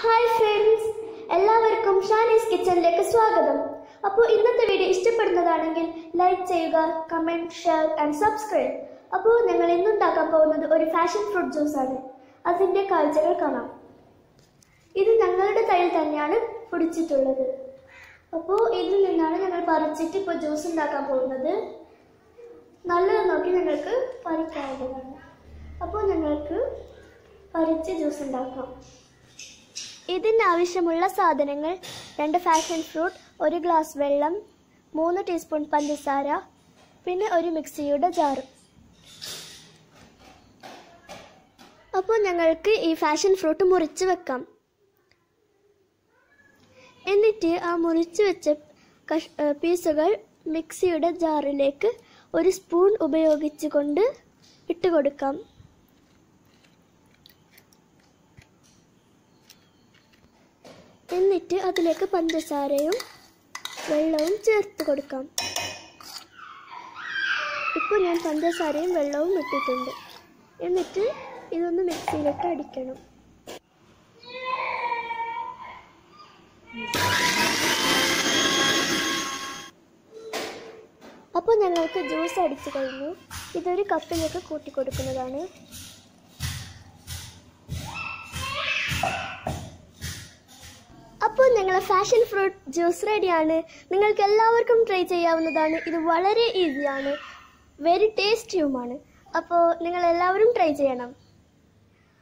Hi friends, എല്ലാവർക്കും ഷാനീസ് കിച്ചണിലേക്ക് സ്വാഗതം. അപ്പോൾ ഇന്നത്തെ വീഡിയോ ഇഷ്ടപ്പെടുന്നതാണെങ്കിൽ ലൈക്ക് ചെയ്യുക, കമന്റ്, ഷെയർ ആൻഡ് സബ്സ്ക്രൈബ്. അപ്പോൾ ഞങ്ങൾ ഇന്ന് ഉണ്ടാക്കാൻ പോകുന്നത് ഒരു ഫാഷൻ ഫ്രൂട്ട് ജ്യൂസ് ആണ്. അതിന്റെ കാഴ്ചകൾ കാണാം. ഇത് ഞങ്ങളുടെ തൈയിൽ തന്നെയാണ് പൊടിച്ചിട്ടുള്ളത്. അപ്പോൾ ഇതിൽ നിന്നാണ് ഞങ്ങൾ പറിച്ചിട്ട് ഇപ്പോൾ ജ്യൂസ് ഉണ്ടാക്കാൻ പോകുന്നത്. നല്ലത് നോക്കി ഞങ്ങൾക്ക് പറിക്കാവുന്നതാണ്. അപ്പോൾ ഞങ്ങൾക്ക് പറിച്ച് ജ്യൂസ് ഉണ്ടാക്കാം. ഇതിന് ആവശ്യമുള്ള സാധനങ്ങൾ: 2 ഫാഷൻ ഫ്രൂട്ട്, 1 ഗ്ലാസ് വെള്ളം, 3 ടീസ്പൂൺ പഞ്ചസാര, പിന്നെ ഒരു മിക്സിയുടെ ജാർ. അപ്പോൾ ഞങ്ങൾക്ക് ഈ ഫാഷൻ ഫ്രൂട്ട് മുറിച്ച് വെക്കാം. എന്നിട്ട് ആ മുറിച്ച് വെച്ച പീസുകൾ മിക്സിയുടെ ജാറിലേക്ക് 1 സ്പൂൺ ഉപയോഗിച്ചുകൊണ്ട് ഇട്ട് കൊടുക്കാം. എന്നിട്ട് അതിലേക്ക് പഞ്ചസാരയും വെള്ളവും ചേർത്ത് കൊടുക്കാം. ഇപ്പോൾ ഞാൻ പഞ്ചസാരയും വെള്ളവും ഇട്ടിട്ടുണ്ട്. എന്നിട്ട് ഇതൊന്ന് മിക്സിയിലിട്ട് അടിക്കണം. അപ്പോൾ ഞങ്ങൾക്ക് ജ്യൂസ് അടിച്ചു കഴിഞ്ഞു. ഇതൊരു കപ്പിലേക്ക് കൂട്ടി കൊടുക്കുന്നതാണ്. അപ്പോൾ ഞങ്ങളുടെ ഫാഷൻ ഫ്രൂട്ട് ജ്യൂസ് റെഡിയാണ്. നിങ്ങൾക്ക് എല്ലാവർക്കും ട്രൈ ചെയ്യാവുന്നതാണ്. ഇത് വളരെ ഈസിയാണ്, വെരി ടേസ്റ്റിയുമാണ്. അപ്പോൾ നിങ്ങൾ എല്ലാവരും ട്രൈ ചെയ്യണം.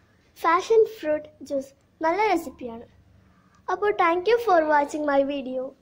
ഫാഷൻ ഫ്രൂട്ട് ജ്യൂസ് നല്ല റെസിപ്പിയാണ്. അപ്പോൾ thank you for watching my video.